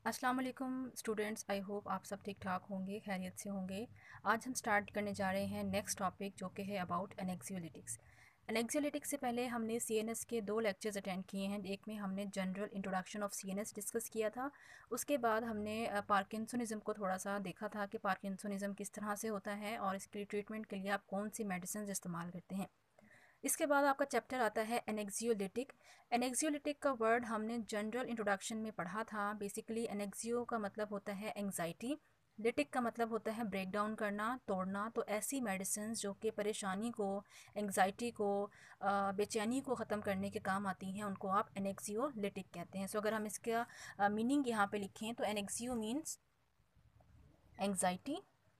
अस्सलाम वालेकुम students, I hope आप सब ठीक ठाक होंगे, खैरियत से होंगे। आज हम स्टार्ट करने जा रहे हैं नेक्स्ट टॉपिक जो कि है अबाउट एनेक्सियोलिटिक्स। एनेक्सियोलिटिक्स से पहले हमने सीएनएस के 2 लेक्चर्स अटेंड किए हैं। एक में हमने general introduction of CNS discuss किया था। उसके बाद हमने पार्किंसनिज़म को थोड़ा सा देखा था कि पार्किंसनिज़म किस तरह से होता है और इसके ट्रीटमेंट के लिए आप कौन सी मेडिसिन इस्तेमाल करते हैं। इसके बाद आपका चैप्टर आता है एनेक्सियोलिटिक। एनेक्सियोलिटिक का वर्ड हमने जनरल इंट्रोडक्शन में पढ़ा था। बेसिकली एनेक्सियो का मतलब होता है एंग्जाइटी, लिटिक का मतलब होता है ब्रेक डाउन करना, तोड़ना। तो ऐसी मेडिसिन जो कि परेशानी को, एंग्जाइटी को, बेचैनी को ख़त्म करने के काम आती हैं, उनको आप एनेक्सियोलिटिक कहते हैं। सो अगर हम इसका मीनिंग यहाँ पे लिखें तो एनेक्सियो मीन्स एंग्जाइटी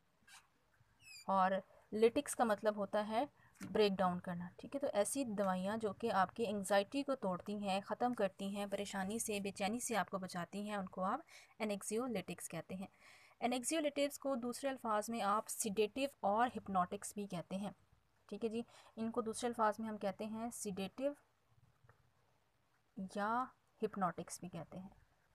और लिटिक्स का मतलब होता है ब्रेक डाउन करना। ठीक है, तो ऐसी दवाइयाँ जो कि आपकी एंग्जाइटी को तोड़ती हैं, ख़त्म करती हैं, परेशानी से, बेचैनी से आपको बचाती हैं, उनको आप एनेक्सियोलिटिक्स कहते हैं। एनेक्सियोलिटिक्स को दूसरे अल्फाज में आप सिडेटिव और हिप्नोटिक्स भी कहते हैं। ठीक है जी, इनको दूसरे अल्फाज में हम कहते हैं सिडेटिव या हिप्नोटिक्स भी कहते हैं।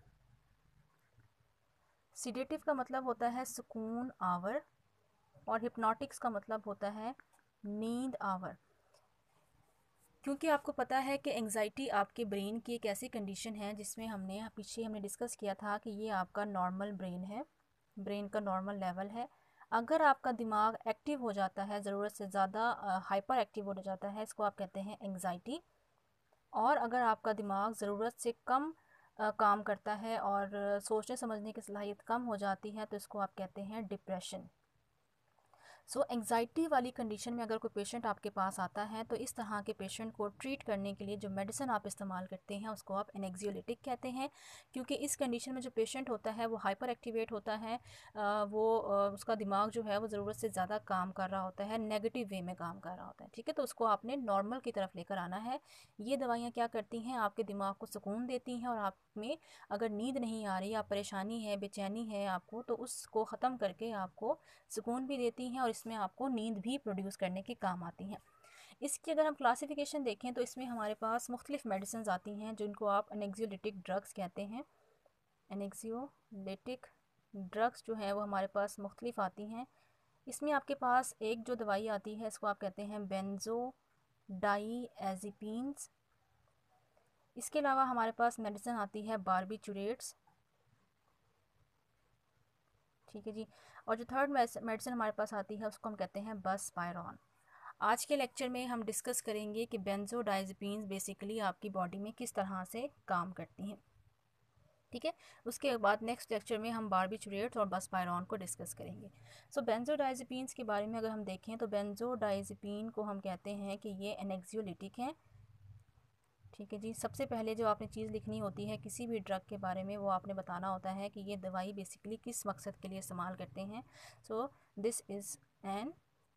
सिडेटिव का मतलब होता है सुकून आवर और हिप्नोटिक्स का मतलब होता है नींद आवर। क्योंकि आपको पता है कि एंग्जाइटी आपके ब्रेन की एक ऐसी कंडीशन है जिसमें हमने डिस्कस किया था कि ये आपका नॉर्मल ब्रेन है, ब्रेन का नॉर्मल लेवल है। अगर आपका दिमाग एक्टिव हो जाता है, ज़रूरत से ज़्यादा हाइपर एक्टिव हो जाता है, इसको आप कहते हैं एंग्जाइटी। और अगर आपका दिमाग ज़रूरत से कम काम करता है और सोचने समझने की सलाहियत कम हो जाती है, तो इसको आप कहते हैं डिप्रेशन। सो एंग्जाइटी वाली कंडीशन में अगर कोई पेशेंट आपके पास आता है तो इस तरह के पेशेंट को ट्रीट करने के लिए जो मेडिसिन आप इस्तेमाल करते हैं उसको आप एनेक्सियोलिटिक कहते हैं। क्योंकि इस कंडीशन में जो पेशेंट होता है वो हाइपर एक्टिवेट होता है, उसका दिमाग जो है वो ज़रूरत से ज़्यादा काम कर रहा होता है, नेगेटिव वे में काम कर रहा होता है। ठीक है, तो उसको आपने नॉर्मल की तरफ लेकर आना है। ये दवाइयाँ क्या करती हैं, आपके दिमाग को सुकून देती हैं और आप में अगर नींद नहीं आ रही, आप परेशानी है, बेचैनी है आपको, तो उसको ख़त्म करके आपको सुकून भी देती हैं और इसमें आपको नींद भी प्रोड्यूस करने के काम आती हैं। इसकी अगर हम क्लासिफिकेशन देखें तो इसमें हमारे पास मुख्तलिफ मेडिसिन आती हैं जिनको आप एनेक्सियोलिटिक ड्रग्स कहते हैं। एनेक्सियोलिटिक ड्रग्स जो है वो हमारे पास मुख्तलिफ आती हैं। इसमें आपके पास एक जो दवाई आती है इसको आप कहते हैं बेंजोडाइएज़ेपिन्स। इसके अलावा हमारे पास मेडिसिन आती है बारबिचुरेट्स। ठीक है जी, और जो थर्ड मेडिसिन हमारे पास आती है उसको हम कहते हैं बसपायरॉन। आज के लेक्चर में हम डिस्कस करेंगे कि बेंजोडाइज़ेपिन्स बेसिकली आपकी बॉडी में किस तरह से काम करती हैं। ठीक है, उसके बाद नेक्स्ट लेक्चर में हम बारबिचुरेट्स और बसपायरॉन को डिस्कस करेंगे। सो बेंजोडाइज़ेपिन्स के बारे में अगर हम देखें तो बेंजोडाइज़ेपिन को हम कहते हैं कि ये एनेक्सियोलिटिक हैं। ठीक है जी, सबसे पहले जो आपने चीज़ लिखनी होती है किसी भी ड्रग के बारे में, वो आपने बताना होता है कि ये दवाई बेसिकली किस मकसद के लिए इस्तेमाल करते हैं। So this is an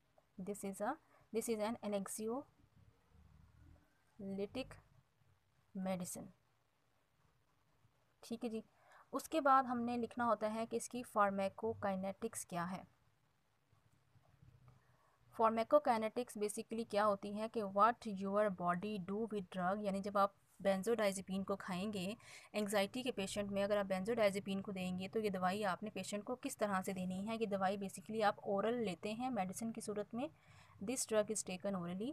anxiolytic medicine. ठीक है जी, उसके बाद हमने लिखना होता है कि इसकी फार्माकोकाइनेटिक्स क्या है। फार्माकोकाइनेटिक्स बेसिकली क्या होती है कि what your body do with drug, यानी जब आप बेंजोडाइज़ेपिन को खाएंगे, एंग्जाइटी के पेशेंट में अगर आप बेंजोडाइज़ेपिन को देंगे तो ये दवाई आपने पेशेंट को किस तरह से देनी है। ये दवाई बेसिकली आप ओरल लेते हैं मेडिसिन की सूरत में। This drug is taken orally,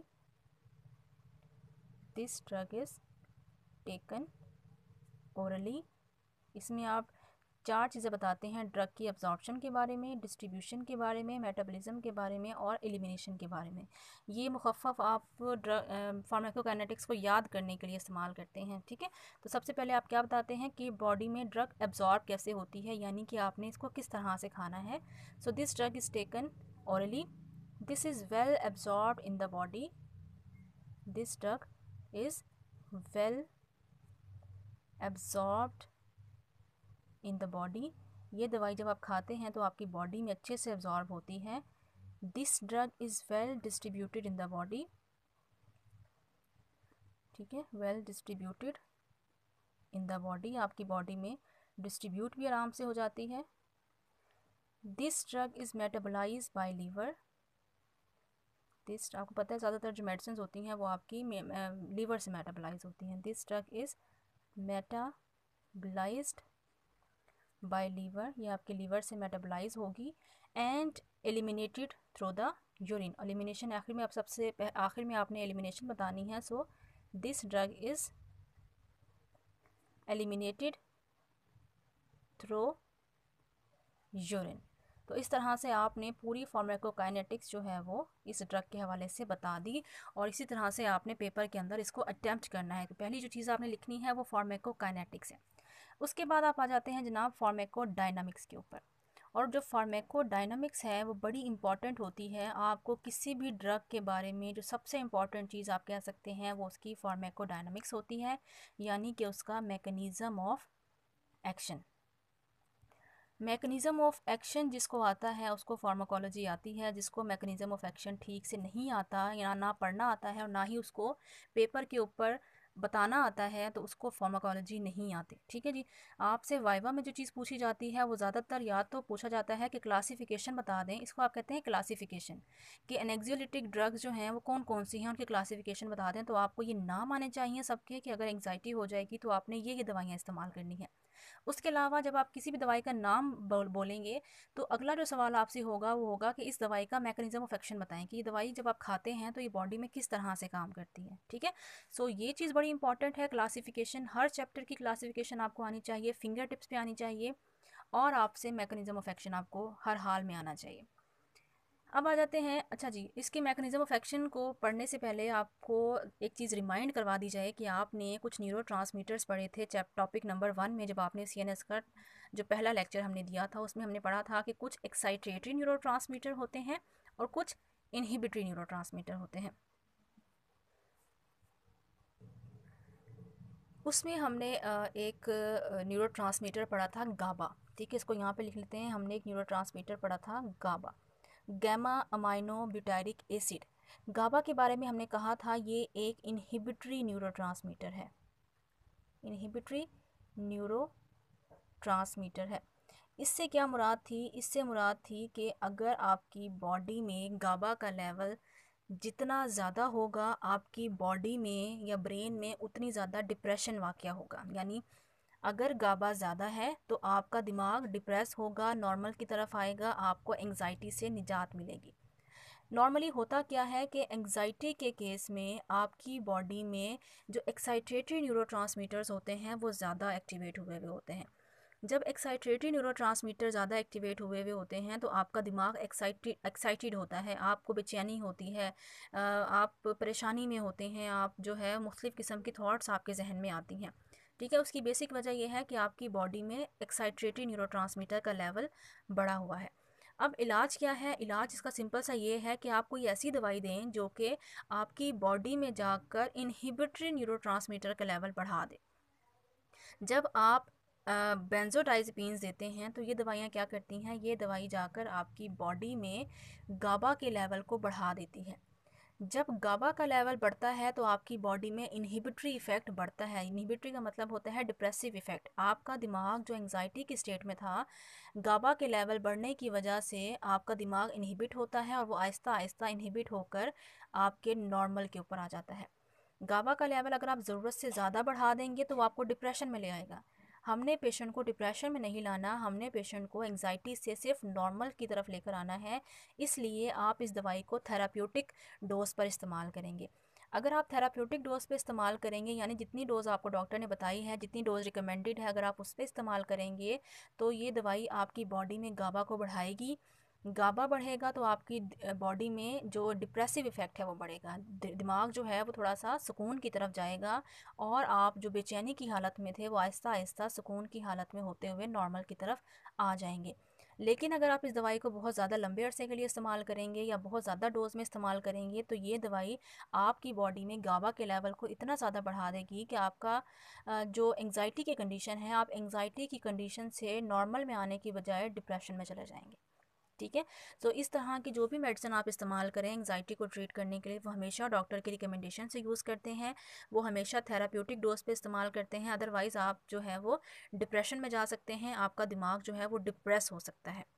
this drug is taken orally. इसमें आप 4 चीज़ें बताते हैं ड्रग की अब्जॉर्प्शन के बारे में, डिस्ट्रीब्यूशन के बारे में, मेटाबॉलिज्म के बारे में और एलिमिनेशन के बारे में। ये मुखफ़्फ़ आप ड्रग फार्माकोकाइनेटिक्स को याद करने के लिए इस्तेमाल करते हैं। ठीक है, तो सबसे पहले आप क्या बताते हैं कि बॉडी में ड्रग एब्जॉर्ब कैसे होती है, यानी कि आपने इसको किस तरह से खाना है। So this drug is taken orally, this is well absorb in the body, this drug is well absorbed in the body. ये दवाई जब आप खाते हैं तो आपकी बॉडी में अच्छे से एब्जॉर्ब होती है। This drug is well distributed in the body. ठीक है, well distributed in the body, आपकी बॉडी में डिस्ट्रीब्यूट भी आराम से हो जाती है। This drug is metabolize by liver. This, आपको पता है ज़्यादातर जो मेडिसिन होती हैं वो आपकी लीवर से मेटाबोलाइज होती हैं। This drug is metabolized by liver, ये आपके लीवर से मेटाबोलाइज होगी and eliminated through the urine. Elimination आखिर में, आप सबसे आखिर में आपने एलिमिनेशन बतानी है। So this drug is eliminated through urine. तो इस तरह से आपने पूरी फार्माकोकाइनेटिक्स जो है वो इस ड्रग के हवाले से बता दी, और इसी तरह से आपने पेपर के अंदर इसको अटैम्प्ट करना है। तो पहली जो चीज़ आपने लिखनी है वो फार्माकोकाइनेटिक्स है। उसके बाद आप आ जाते हैं जनाब फार्माकोडायनामिक्स के ऊपर। और जो फार्माकोडायनामिक्स है वो बड़ी इंपॉर्टेंट होती है। आपको किसी भी ड्रग के बारे में जो सबसे इम्पॉर्टेंट चीज़ आप कह सकते हैं वो उसकी फार्माकोडायनामिक्स होती है, यानी कि उसका mechanism of action. Mechanism of action जिसको आता है उसको फार्माकोलॉजी आती है। जिसको मैकेनिज़्म ऑफ एक्शन ठीक से नहीं आता या ना पढ़ना आता है और ना ही उसको पेपर के ऊपर बताना आता है तो उसको फार्माकोलॉजी नहीं आती। ठीक है जी। आपसे वाइवा में जो चीज़ पूछी जाती है वो ज़्यादातर या तो पूछा जाता है कि क्लासिफिकेशन बता दें, इसको आप कहते हैं क्लासिफिकेशन, कि एनेक्सियोलिटिक ड्रग्स जो हैं वो कौन कौन सी हैं, उनकी क्लासिफिकेशन बता दें। तो आपको ये नाम आने चाहिए सबके कि अगर एंग्जाइटी हो जाएगी तो आपने ये दवाइयाँ इस्तेमाल करनी है। उसके अलावा जब आप किसी भी दवाई का नाम बोलेंगे तो अगला जो सवाल आपसे होगा वो होगा कि इस दवाई का मैकेनिज्म ऑफ एक्शन बताएं, कि ये दवाई जब आप खाते हैं तो ये बॉडी में किस तरह से काम करती है। ठीक है। सो ये चीज़ बड़ी इंपॉर्टेंट है। क्लासिफिकेशन, हर चैप्टर की क्लासिफिकेशन आपको आनी चाहिए, फिंगर टिप्स पे आनी चाहिए, और आपसे मैकेनिज्म ऑफ एक्शन आपको हर हाल में आना चाहिए। अब आ जाते हैं, अच्छा जी, इसके मैकेनिज्म ऑफ एक्शन को पढ़ने से पहले आपको एक चीज़ रिमाइंड करवा दी जाए कि आपने कुछ न्यूरोट्रांसमीटर्स पढ़े थे टॉपिक नंबर 1 में। जब आपने CNS का जो पहला लेक्चर हमने दिया था उसमें हमने पढ़ा था कि कुछ एक्साइटेटरी न्यूरोट्रांसमीटर होते हैं और कुछ इनहिबिटरी न्यूरोट्रांसमीटर होते हैं। उसमें हमने एक न्यूरोट्रांसमीटर पढ़ा था गाबा। ठीक है, इसको यहाँ पे लिख लेते हैं। हमने एक न्यूरोट्रांसमीटर पढ़ा था GABA, gamma amino butyric acid. GABA के बारे में हमने कहा था ये एक इनहिबिटरी न्यूरोट्रांसमीटर है, इनहिबिटरी न्यूरोट्रांसमीटर है। इससे क्या मुराद थी? इससे मुराद थी कि अगर आपकी बॉडी में गाबा का लेवल जितना ज़्यादा होगा आपकी बॉडी में या ब्रेन में उतनी ज़्यादा डिप्रेशन वाक़या होगा। यानी अगर गाबा ज़्यादा है तो आपका दिमाग डिप्रेस होगा, नॉर्मल की तरफ आएगा, आपको एंग्जाइटी से निजात मिलेगी। नॉर्मली होता क्या है कि एंग्जाइटी के केस में आपकी बॉडी में जो एक्साइटेटरी न्यूरोट्रांसमीटर्स होते हैं वो ज़्यादा एक्टिवेट हुए हुए होते हैं। जब एक्साइटेटरी न्यूरोट्रांसमीटर ज़्यादा एक्टिवेट हुए हुए होते हैं तो आपका दिमाग एक्साइटेड होता है, आपको बेचैनी होती है, आप परेशानी में होते हैं, आप जो है मुख्तलिफ़ किस्म की थॉट्स आपके जहन में आती हैं। ठीक है। उसकी बेसिक वजह यह है कि आपकी बॉडी में एक्साइटेटरी न्यूरोट्रांसमीटर का लेवल बढ़ा हुआ है। अब इलाज क्या है? इलाज इसका सिंपल सा ये है कि आप कोई ऐसी दवाई दें जो कि आपकी बॉडी में जाकर इनहिबिटरी न्यूरोट्रांसमीटर का लेवल बढ़ा दे। जब आप बेंजोडाइज़ेपिन्स देते हैं तो ये दवाइयाँ क्या करती हैं? ये दवाई जाकर आपकी बॉडी में गाबा के लेवल को बढ़ा देती है। जब गाबा का लेवल बढ़ता है तो आपकी बॉडी में इनहिबिटरी इफ़ेक्ट बढ़ता है। इनहिबिटरी का मतलब होता है डिप्रेसिव इफ़ेक्ट। आपका दिमाग जो एंग्जाइटी की स्टेट में था, गाबा के लेवल बढ़ने की वजह से आपका दिमाग इनहिबिट होता है और वो आहिस्ता आहिस्ता इनहिबिट होकर आपके नॉर्मल के ऊपर आ जाता है। गाबा का लेवल अगर आप ज़रूरत से ज़्यादा बढ़ा देंगे तो वो आपको डिप्रेशन में ले आएगा। हमने पेशेंट को डिप्रेशन में नहीं लाना, हमने पेशेंट को एंग्जाइटी से सिर्फ नॉर्मल की तरफ लेकर आना है। इसलिए आप इस दवाई को थेराप्यूटिक डोज पर इस्तेमाल करेंगे। अगर आप थेराप्यूटिक डोज पे इस्तेमाल करेंगे, यानी जितनी डोज़ आपको डॉक्टर ने बताई है, जितनी डोज़ रिकमेंडेड है, अगर आप उस पर इस्तेमाल करेंगे तो ये दवाई आपकी बॉडी में गाबा को बढ़ाएगी। गाबा बढ़ेगा तो आपकी बॉडी में जो डिप्रेसिव इफ़ेक्ट है वो बढ़ेगा, दिमाग जो है वो थोड़ा सा सुकून की तरफ जाएगा, और आप जो बेचैनी की हालत में थे वो आहिस्ता आहिस्ता सुकून की हालत में होते हुए नॉर्मल की तरफ आ जाएंगे। लेकिन अगर आप इस दवाई को बहुत ज़्यादा लंबे अरसे के लिए इस्तेमाल करेंगे या बहुत ज़्यादा डोज में इस्तेमाल करेंगे तो ये दवाई आपकी बॉडी में गाबा के लेवल को इतना ज़्यादा बढ़ा देगी कि आपका जो एंग्जाइटी की कंडीशन है, आप एंग्जाइटी की कंडीशन से नॉर्मल में आने की बजाय डिप्रेशन में चले जाएंगे। ठीक है। तो इस तरह की जो भी मेडिसिन आप इस्तेमाल करें एंग्जाइटी को ट्रीट करने के लिए, वो हमेशा डॉक्टर की रिकमेंडेशन से यूज़ करते हैं, वो हमेशा थेराप्यूटिक डोज पे इस्तेमाल करते हैं। अदरवाइज़ आप जो है वो डिप्रेशन में जा सकते हैं, आपका दिमाग जो है वो डिप्रेस हो सकता है।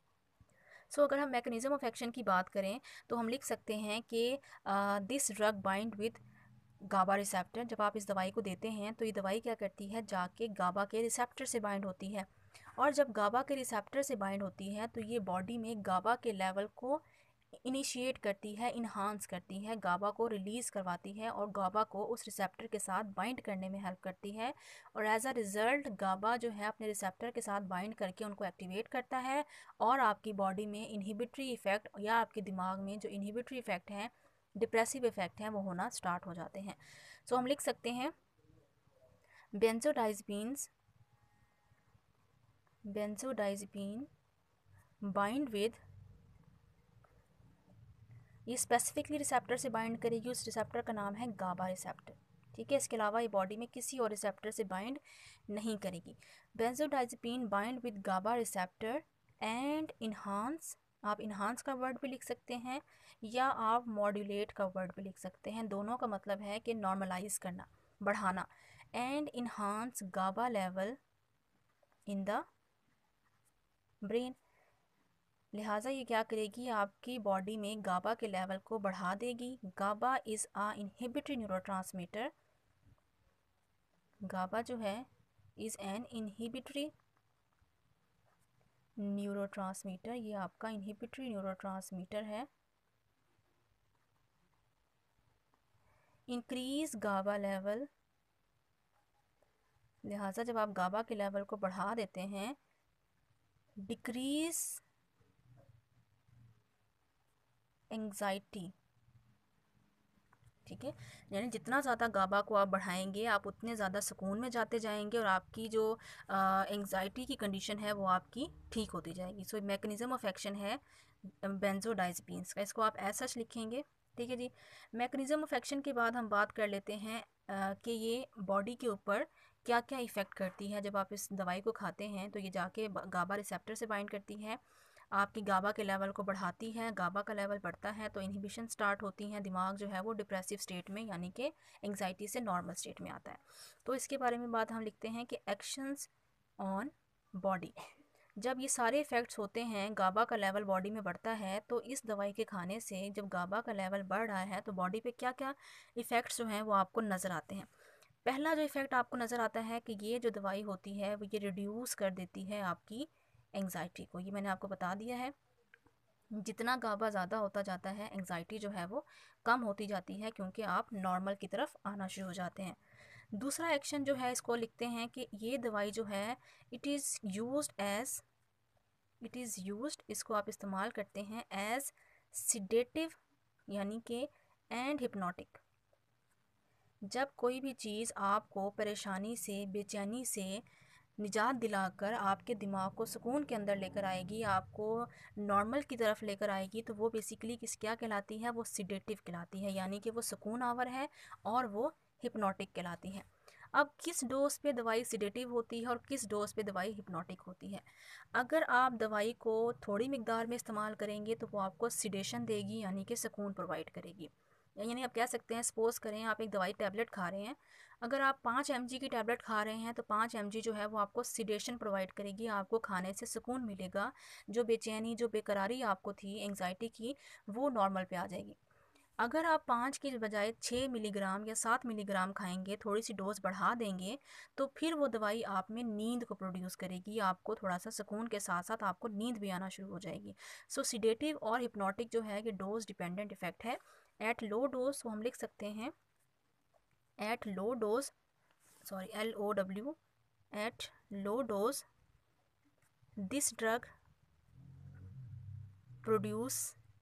अगर हम मैकेनिज़्म ऑफ एक्शन की बात करें तो हम लिख सकते हैं कि this drug bind with GABA receptor. जब आप इस दवाई को देते हैं तो ये दवाई क्या करती है, जाके गाबा के रिसेप्टर से बाइंड होती है और जब गाबा के रिसेप्टर से बाइंड होती है तो ये बॉडी में गाबा के लेवल को इनिशिएट करती है, इन्हांस करती है, गाबा को रिलीज़ करवाती है और गाबा को उस रिसेप्टर के साथ बाइंड करने में हेल्प करती है। और एज अ रिज़ल्ट गाबा जो है अपने रिसेप्टर के साथ बाइंड करके उनको एक्टिवेट करता है और आपकी बॉडी में इनहिबिटरी इफ़ेक्ट या आपके दिमाग में जो इनहिबिटरी इफ़ेक्ट हैं, डिप्रेसिव इफ़ेक्ट हैं, वो होना स्टार्ट हो जाते हैं। सो हम लिख सकते हैं बेंजोडाइज़पीन बाइंड विद, ये स्पेसिफिकली रिसेप्टर से बाइंड करेगी, उस रिसेप्टर का नाम है गाबा रिसेप्टर। ठीक है, इसके अलावा ये बॉडी में किसी और रिसेप्टर से बाइंड नहीं करेगी। Benzodiazepine bind with GABA receptor and enhance, आप इन्हांस का वर्ड भी लिख सकते हैं या आप मॉड्यूलेट का वर्ड भी लिख सकते हैं। दोनों का मतलब है कि नॉर्मलाइज करना, बढ़ाना। And enhance GABA level in the brain, लिहाजा ये क्या करेगी, आपकी बॉडी में गाबा के लेवल को बढ़ा देगी। GABA is a inhibitory neurotransmitter, GABA जो है इज़ एन इनहिबिटरी न्यूरोट्रांसमीटर, ये आपका इनहिबिटरी न्यूरोट्रांसमीटर है। इंक्रीज गाबा लेवल, लिहाजा जब आप गाबा के लेवल को बढ़ा देते हैं, डिक्रीज एंग्जाइटी। ठीक है, यानी जितना ज़्यादा गाबा को आप बढ़ाएंगे आप उतने ज़्यादा सुकून में जाते जाएंगे और आपकी जो एंग्जाइटी की कंडीशन है वो आपकी ठीक होती जाएगी। सो मैकेनिज़्म ऑफ एक्शन है बेंजोडाइज़पीन्स का, इसको आप ऐसा लिखेंगे। ठीक है जी, मैकेनिज़्म ऑफ एक्शन के बाद हम बात कर लेते हैं कि ये बॉडी के ऊपर क्या क्या इफ़ेक्ट करती है। जब आप इस दवाई को खाते हैं तो ये जाके गाबा रिसेप्टर से बाइंड करती है, आपकी गाबा के लेवल को बढ़ाती है। गाबा का लेवल बढ़ता है तो इनहिबिशन स्टार्ट होती हैं, दिमाग जो है वो डिप्रेसिव स्टेट में यानी कि एंग्जाइटी से नॉर्मल स्टेट में आता है। तो इसके बारे में बात हम लिखते हैं कि एक्शंस ऑन बॉडी। जब ये सारे इफ़ेक्ट्स होते हैं, गाबा का लेवल बॉडी में बढ़ता है, तो इस दवाई के खाने से जब गाबा का लेवल बढ़ रहा है तो बॉडी पे क्या क्या इफ़ेक्ट्स जो हैं वो आपको नज़र आते हैं। पहला जो इफ़ेक्ट आपको नज़र आता है कि ये जो दवाई होती है वो ये रिड्यूस कर देती है आपकी एंग्जाइटी को। ये मैंने आपको बता दिया है, जितना गाबा ज़्यादा होता जाता है एंग्जाइटी जो है वो कम होती जाती है, क्योंकि आप नॉर्मल की तरफ आना शुरू हो जाते हैं। दूसरा एक्शन जो है इसको लिखते हैं कि ये दवाई जो है इट इज़ यूज्ड, इसको आप इस्तेमाल करते हैं एज सिडेटिव यानी कि एंड हिप्नोटिक। जब कोई भी चीज़ आपको परेशानी से, बेचैनी से निजात दिलाकर आपके दिमाग को सुकून के अंदर लेकर आएगी, आपको नॉर्मल की तरफ लेकर आएगी, तो वो बेसिकली क्या कहलाती है, वो सिडेटिव कहलाती है, यानी कि वो सुकून आवर है और वो हिप्नोटिक कहलाती है। अब किस डोज पे दवाई सिडेटिव होती है और किस डोज पे दवाई हिप्नोटिक होती है। अगर आप दवाई को थोड़ी मिकदार में इस्तेमाल करेंगे तो वो आपको सिडेशन देगी, यानी कि सुकून प्रोवाइड करेगी। यानी आप कह सकते हैं, सपोज़ करें आप एक दवाई टैबलेट खा रहे हैं, अगर आप 5 mg की टैबलेट खा रहे हैं तो 5 mg जो है वो आपको सिडेशन प्रोवाइड करेगी, आपको खाने से सुकून मिलेगा, जो बेचैनी, जो बेकरारी आपको थी एंग्जाइटी की, वो नॉर्मल पे आ जाएगी। अगर आप 5 की बजाय 6 मिलीग्राम या 7 मिलीग्राम खाएंगे, थोड़ी सी डोज बढ़ा देंगे, तो फिर वो दवाई आप में नींद को प्रोड्यूस करेगी, आपको थोड़ा सा सुकून के साथ साथ आपको नींद भी आना शुरू हो जाएगी। सो सिडेटिव और हिप्नोटिक जो है ये डोज डिपेंडेंट इफेक्ट है। एट लो डोज को हम लिख सकते हैं at low dose, sorry LOW, at low dose this drug produce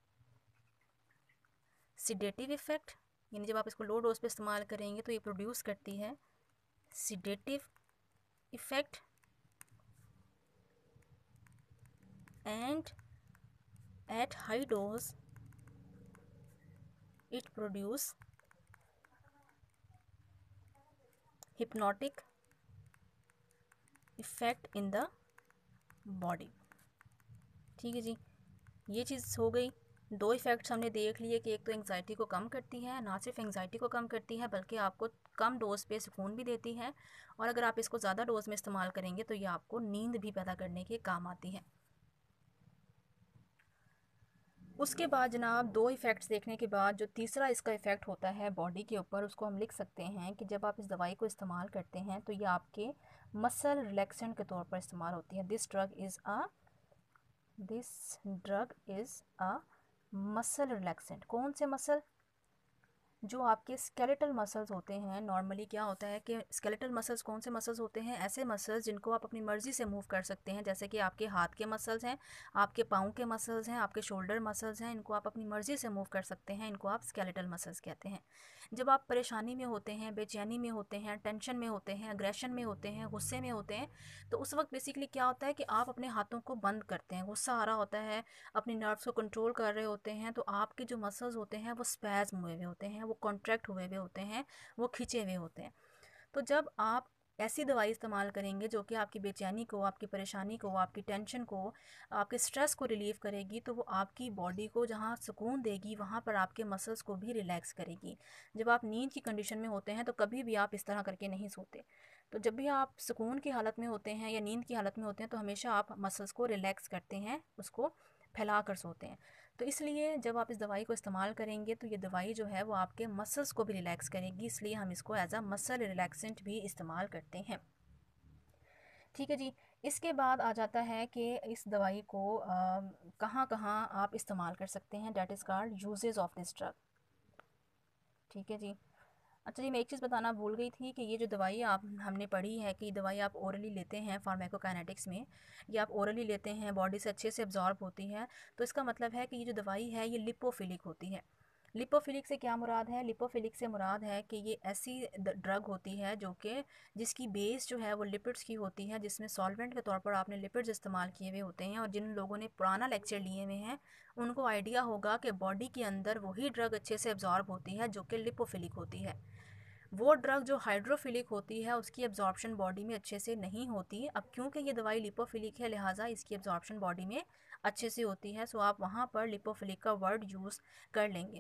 sedative effect, यानी जब आप इसको लो डोज पे इस्तेमाल करेंगे तो ये प्रोड्यूस करती है sedative effect and at high dose it produce hypnotic effect in the body. ठीक है जी, ये चीज़ हो गई। 2 इफ़ेक्ट्स हमने देख लिए कि एक तो एंग्जाइटी को कम करती है, ना सिर्फ एंग्जाइटी को कम करती है बल्कि आपको कम डोज पे सुकून भी देती है, और अगर आप इसको ज़्यादा डोज में इस्तेमाल करेंगे तो ये आपको नींद भी पैदा करने के काम आती है। उसके बाद जनाब 2 इफ़ेक्ट्स देखने के बाद जो तीसरा इसका इफ़ेक्ट होता है बॉडी के ऊपर, उसको हम लिख सकते हैं कि जब आप इस दवाई को इस्तेमाल करते हैं तो ये आपके मसल रिलैक्सेंट के तौर पर इस्तेमाल होती है। This drug is a muscle relaxant. कौन से मसल? जो आपके स्केलेटल मसल्स होते हैं। नॉर्मली क्या होता है कि स्केलेटल मसल्स कौन से मसल्स होते हैं? ऐसे मसल्स जिनको आप अपनी मर्ज़ी से मूव कर सकते हैं, जैसे कि आपके हाथ के मसल्स हैं, आपके पाँव के मसल्स हैं, आपके शोल्डर मसल्स हैं, इनको आप अपनी मर्ज़ी से मूव कर सकते हैं, इनको आप स्केलेटल मसल्स कहते हैं। जब आप परेशानी में होते हैं, बेचैनी में होते हैं, टेंशन में होते हैं, अग्रेशन में होते हैं, गुस्से में होते हैं, तो उस वक्त बेसिकली क्या होता है कि आप अपने हाथों को बंद करते हैं। गुस्सा आ रहा होता है, अपनी नर्व्स को कंट्रोल कर रहे होते हैं, तो आपके जो मसल्स होते हैं वो स्पैज़म हुए हुए होते हैं, वो कॉन्ट्रैक्ट हुए हुए होते हैं, वो खिंचे हुए होते हैं। तो जब आप ऐसी दवाई इस्तेमाल करेंगे जो कि आपकी बेचैनी को, आपकी परेशानी को, आपकी टेंशन को, आपके स्ट्रेस को रिलीव करेगी, तो वो आपकी बॉडी को जहाँ सुकून देगी वहाँ पर आपके मसल्स को भी रिलैक्स करेगी। जब आप नींद की कंडीशन में होते हैं तो कभी भी आप इस तरह करके नहीं सोते। तो जब भी आप सुकून की हालत में होते हैं या नींद की हालत में होते हैं तो हमेशा आप मसल्स को रिलैक्स करते हैं, उसको फैला कर सोते हैं। तो इसलिए जब आप इस दवाई को इस्तेमाल करेंगे तो ये दवाई जो है वो आपके मसल्स को भी रिलैक्स करेगी, इसलिए हम इसको एज अ मसल रिलैक्सेंट भी इस्तेमाल करते हैं। ठीक है जी। इसके बाद आ जाता है कि इस दवाई को कहाँ कहाँ आप इस्तेमाल कर सकते हैं, that is called uses of this drug. ठीक है जी। अच्छा जी, मैं एक चीज़ बताना भूल गई थी कि ये जो दवाई आप हमने पढ़ी है कि दवाई आप ओरली लेते हैं फार्माकोकाइनेटिक्स में, ये आप ओरली लेते हैं, बॉडी से अच्छे से एब्जॉर्ब होती है, तो इसका मतलब है कि ये जो दवाई है ये लिपोफिलिक होती है। लिपोफिलिक से क्या मुराद है? लिपोफिलिक से मुराद है कि ये ऐसी ड्रग होती है जो कि जिसकी बेस जो है वो लिपिड्स की होती है, जिसमें सॉल्वेंट के तौर पर आपने लिपिड्स इस्तेमाल किए हुए होते हैं। और जिन लोगों ने पुराना लेक्चर लिए हुए हैं उनको आइडिया होगा कि बॉडी के अंदर वही ड्रग अच्छे से एब्जॉर्ब होती है जो कि लिपोफिलिक होती है। वो ड्रग जो हाइड्रोफिलिक होती है उसकी एब्जॉर्प्शन बॉडी में अच्छे से नहीं होती। अब क्योंकि ये दवाई लिपोफिलिक है लिहाजा इसकी एब्जॉर्प्शन बॉडी में अच्छे से होती है, सो आप वहाँ पर लिपोफिलिक का वर्ड यूज़ कर लेंगे।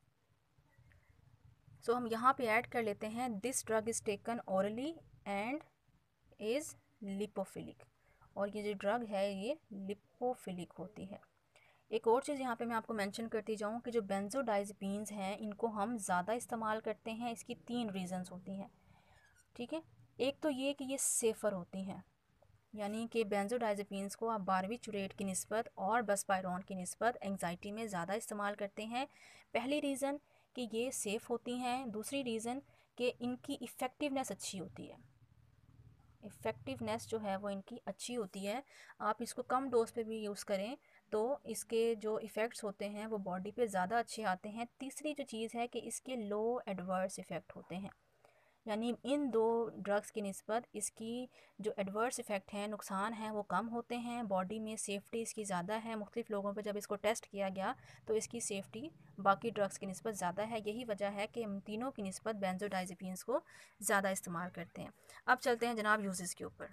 सो हम यहाँ पे ऐड कर लेते हैं this drug is taken orally and is lipophilic. और ये जो ड्रग है ये लिपोफिलिक होती है। एक और चीज़ यहाँ पे मैं आपको मेंशन करती जाऊँ कि जो बेंजोडाइज़ेपिन्स हैं इनको हम ज़्यादा इस्तेमाल करते हैं। इसकी 3 रीज़न्स होती हैं। ठीक है। एक तो ये कि ये सेफ़र होती हैं, यानी कि बेंजोडाइज़ेपिन्स को आप बारबिटूरेट की निस्बत और बसपायरोन की निस्बत एंग्जाइटी में ज़्यादा इस्तेमाल करते हैं। पहली रीज़न कि ये सेफ़ होती हैं। दूसरी रीज़न कि इनकी इफ़ेक्टिवनेस अच्छी होती है। इफ़ेक्टिवनेस जो है वो इनकी अच्छी होती है। आप इसको कम डोज पे भी यूज़ करें तो इसके जो इफ़ेक्ट्स होते हैं वो बॉडी पे ज़्यादा अच्छे आते हैं। तीसरी जो चीज़ है कि इसके लो एडवर्स इफ़ेक्ट होते हैं, यानी इन दो ड्रग्स की निस्बत इसकी जो एडवर्स इफ़ेक्ट हैं, नुकसान हैं, वो कम होते हैं। बॉडी में सेफ्टी इसकी ज़्यादा है। मुख्तलिफ़ लोगों पे जब इसको टेस्ट किया गया तो इसकी सेफ्टी बाकी ड्रग्स की निस्बत ज़्यादा है। यही वजह है कि हम तीनों की निस्बत बेंजोडाइज़ेपिन्स को ज़्यादा इस्तेमाल करते हैं। अब चलते हैं जनाब यूजेस के ऊपर।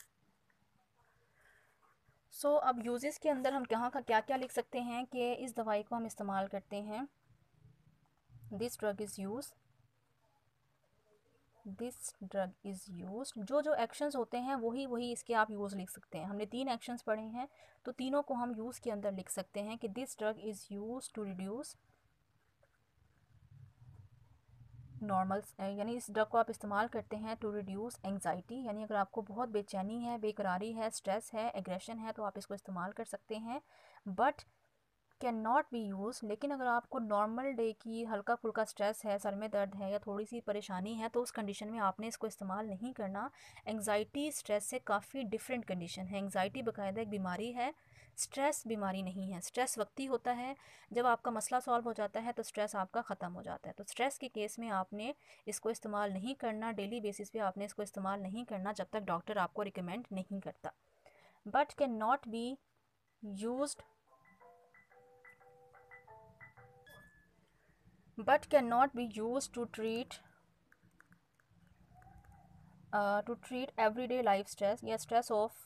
अब यूजेस के अंदर हम कहाँ का क्या क्या लिख सकते हैं कि इस दवाई को हम इस्तेमाल करते हैं। This drug is used. जो एक्शंस होते हैं वही इसके आप यूज़ लिख सकते हैं। हमने 3 एक्शंस पढ़े हैं तो तीनों को हम यूज़ के अंदर लिख सकते हैं कि this drug is used to reduce normal, यानी इस ड्रग को आप इस्तेमाल करते हैं टू रिड्यूस एंग्जाइटी, यानी अगर आपको बहुत बेचैनी है, बेकरारी है, स्ट्रेस है, एग्रेशन है तो आप इसको इस्तेमाल कर सकते हैं। But can not be use, लेकिन अगर आपको नॉर्मल डे की हल्का फुल्का स्ट्रेस है, सर में दर्द है या थोड़ी सी परेशानी है तो उस कंडीशन में आपने इसको इस्तेमाल नहीं करना। एंग्जाइटी स्ट्रेस से काफ़ी डिफरेंट कंडीशन है। एंग्जाइटी बाकायदा एक बीमारी है, स्ट्रेस बीमारी नहीं है। स्ट्रेस वक्ती होता है, जब आपका मसला सॉल्व हो जाता है तो स्ट्रेस आपका ख़त्म हो जाता है। तो स्ट्रेस के केस में आपने इसको इस्तेमाल नहीं करना, डेली बेसिस पे आपने इसको इस्तेमाल नहीं करना जब तक डॉक्टर आपको रिकमेंड नहीं करता। But can not be used to treat everyday life stress या stress of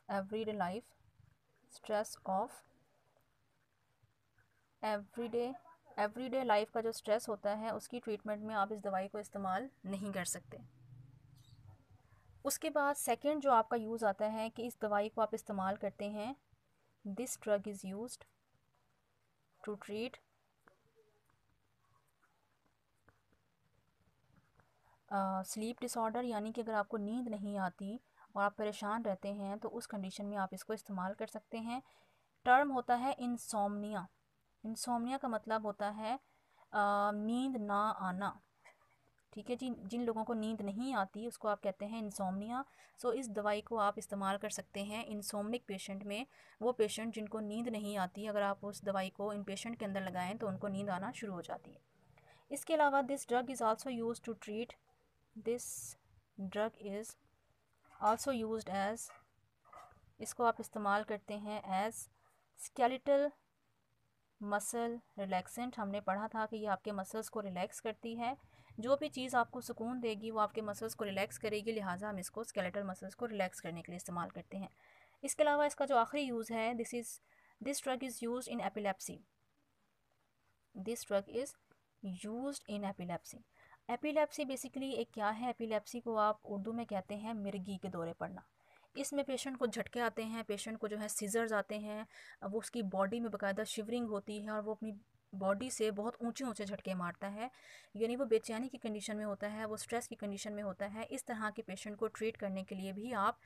everyday लाइफ का जो स्ट्रेस होता है उसकी ट्रीटमेंट में आप इस दवाई को इस्तेमाल नहीं कर सकते। उसके बाद सेकंड जो आपका यूज़ आता है कि इस दवाई को आप इस्तेमाल करते हैं, this drug is used to treat sleep disorder, यानी कि अगर आपको नींद नहीं आती, और आप परेशान रहते हैं तो उस कंडीशन में आप इसको इस्तेमाल कर सकते हैं। टर्म होता है इंसोम्निया। इंसोम्निया का मतलब होता है नींद ना आना। ठीक है जी, जिन लोगों को नींद नहीं आती उसको आप कहते हैं इंसोम्निया। सो इस दवाई को आप इस्तेमाल कर सकते हैं इंसोम्निक पेशेंट में। वो पेशेंट जिनको नींद नहीं आती, अगर आप उस दवाई को इन पेशेंट के अंदर लगाएं तो उनको नींद आना शुरू हो जाती है। इसके अलावा this drug is also use to treat this drug is also used as, इसको आप इस्तेमाल करते हैं एज स्केलेटल मसल रिलैक्सेंट। हमने पढ़ा था कि ये आपके मसल्स को रिलैक्स करती है। जो भी चीज़ आपको सुकून देगी वो आपके मसल्स को रिलैक्स करेगी, लिहाजा हम इसको स्केलेटल मसल्स को रिलैक्स करने के लिए इस्तेमाल करते हैं। इसके अलावा इसका जो आखिरी यूज़ है, this drug is use in epilepsy. This drug is use in epilepsy. Epilepsy basically एक क्या है, एपिलेप्सी को आप उर्दू में कहते हैं मिर्गी के दौरे पड़ना। इसमें पेशेंट को झटके आते हैं, पेशेंट को जो है सीजर्स आते हैं, वो उसकी बॉडी में बाकायदा शिवरिंग होती है और वो अपनी बॉडी से बहुत ऊंचे ऊंचे झटके मारता है, यानी वो बेचैनी की कंडीशन में होता है, वो स्ट्रेस की कंडीशन में होता है। इस तरह के पेशेंट को ट्रीट करने के लिए भी आप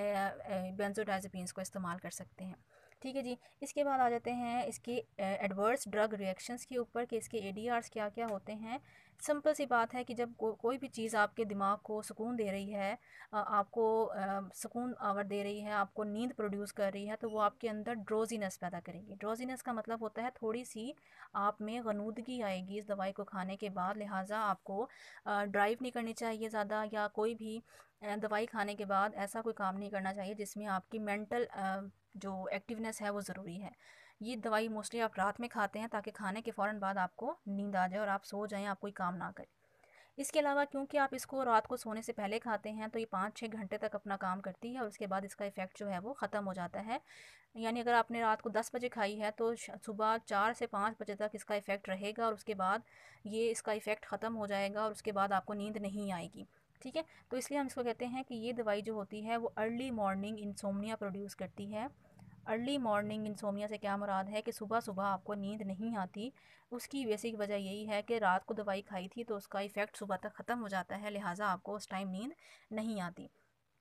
बेंजोडाइज़ेपिन्स को इस्तेमाल कर सकते हैं। ठीक है जी। इसके बाद आ जाते हैं इसके एडवर्स ड्रग रिएक्शंस के ऊपर कि इसके एडीआरस क्या क्या होते हैं। सिंपल सी बात है कि जब कोई भी चीज़ आपके दिमाग को सुकून दे रही है, आपको सुकून आवर दे रही है, आपको नींद प्रोड्यूस कर रही है, तो वो आपके अंदर ड्रोजीनेस पैदा करेगी। ड्रोजीनेस का मतलब होता है थोड़ी सी आप में गनूदगी आएगी इस दवाई को खाने के बाद, लिहाजा आपको ड्राइव नहीं करनी चाहिए ज़्यादा, या कोई भी दवाई खाने के बाद ऐसा कोई काम नहीं करना चाहिए जिसमें आपकी मेंटल जो एक्टिवनेस है वो ज़रूरी है। ये दवाई मोस्टली आप रात में खाते हैं ताकि खाने के फ़ौरन बाद आपको नींद आ जाए और आप सो जाएं, आप कोई काम ना करें। इसके अलावा क्योंकि आप इसको रात को सोने से पहले खाते हैं तो ये 5-6 घंटे तक अपना काम करती है और उसके बाद इसका इफ़ेक्ट जो है वो ख़त्म हो जाता है। यानी अगर आपने रात को 10 बजे खाई है तो सुबह 4 से 5 बजे तक इसका इफ़ेक्ट रहेगा और उसके बाद ये इसका इफ़ेक्ट ख़त्म हो जाएगा और उसके बाद आपको नींद नहीं आएगी। ठीक है, तो इसलिए हम इसको कहते हैं कि ये दवाई जो होती है वो अर्ली मॉर्निंग इंसोम्निया प्रोड्यूस करती है। अर्ली मॉर्निंग इंसोमिया से क्या मुराद है कि सुबह सुबह आपको नींद नहीं आती। उसकी बेसिक वजह यही है कि रात को दवाई खाई थी तो उसका इफ़ेक्ट सुबह तक ख़त्म हो जाता है, लिहाजा आपको उस टाइम नींद नहीं आती।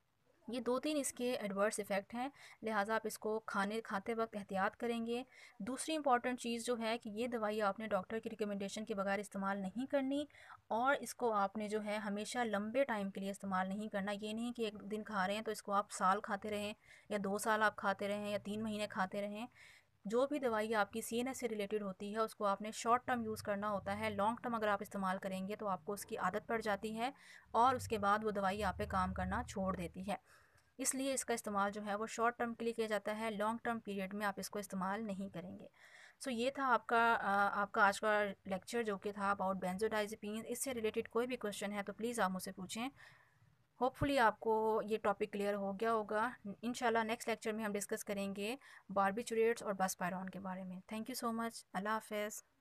ये 2-3 इसके एडवर्स इफ़ेक्ट हैं, लिहाजा आप इसको खाते वक्त एहतियात करेंगे। दूसरी इंपॉर्टेंट चीज़ जो है कि ये दवाई आपने डॉक्टर की रिकमेंडेशन के बगैर इस्तेमाल नहीं करनी, और इसको आपने जो है हमेशा लंबे टाइम के लिए इस्तेमाल नहीं करना। ये नहीं कि एक दिन खा रहे हैं तो इसको आप साल खाते रहें, या 2 साल आप खाते रहें, या 3 महीने खाते रहें। जो भी दवाई आपकी CNS से रिलेटेड होती है उसको आपने शॉर्ट टर्म यूज़ करना होता है। लॉन्ग टर्म अगर आप इस्तेमाल करेंगे तो आपको उसकी आदत पड़ जाती है और उसके बाद वो दवाई आप पे काम करना छोड़ देती है। इसलिए इसका इस्तेमाल जो है वो शॉर्ट टर्म के लिए किया जाता है, लॉन्ग टर्म पीरियड में आप इसको इस्तेमाल नहीं करेंगे। सो ये था आपका आज का लेक्चर जो कि था अबाउट बेंजोडाइज़ेपिन। इससे रिलेटेड कोई भी क्वेश्चन है तो प्लीज़ आप मुझसे पूछें। होपफुली आपको ये टॉपिक क्लियर हो गया होगा। इंशाल्लाह नेक्स्ट लेक्चर में हम डिस्कस करेंगे बारबिचुरेट्स और बसपायरॉन के बारे में। Thank you so much. अल्लाह हाफ़िज़।